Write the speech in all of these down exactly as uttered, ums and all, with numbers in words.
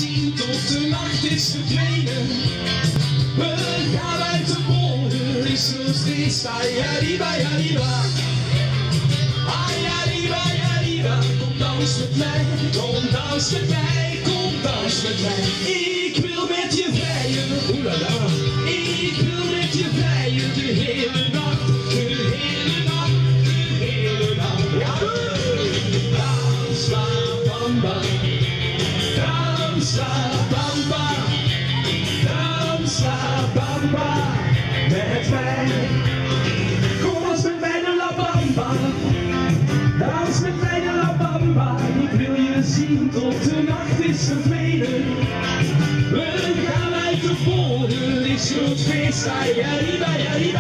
zien tot de nacht is verdwenen. We gaan uit de bolder, is nog steeds ayariba, ayariba. Ayariba, ayariba, kom dans met mij, kom dans met mij, kom dans met mij. Ik wil met je vrijen, oelala. Ik wil met je vrijen de hele nacht, de hele nacht, de hele nacht. Ja, dans la bamba, dans la bamba, dans la bamba, met mij. Kom dans met mij de la bamba, dans met mij de la bamba. Ik wil je zien tot de nacht is verdwenen. We gaan uit de polder, is groot feest, ayariba, ayariba.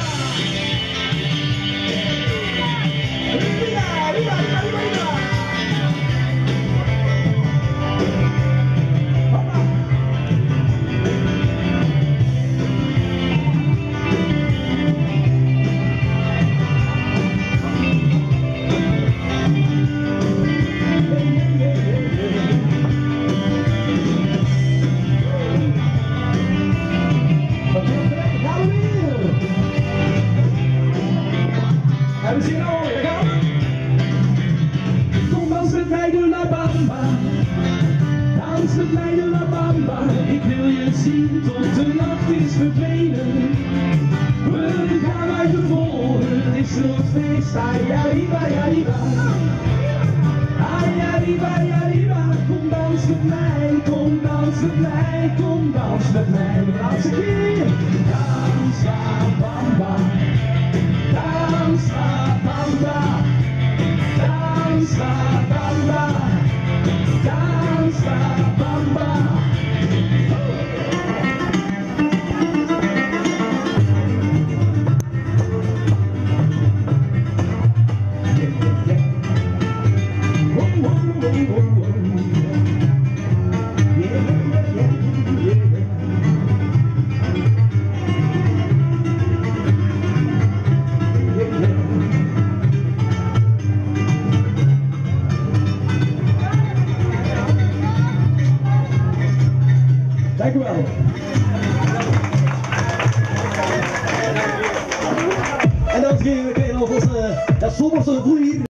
Arriba, arriba, arriba, arriba. Hebben ze hier nou weer gaan? Kom dans met mij de la bamba, dans met mij de la bamba. Ik wil je zien tot de nacht is verdwenen. We gaan uit de polder, het is nog feest, ayariba, ayariba. Ayariba, ayariba, kom dans met mij, kom dans met mij, kom dans met mij. De laatste keer, dans la bamba. Dans la bamba, dans la bamba, dans la bamba. Dank u wel. En dan kregen we nog onze, dat zomerse groei hier.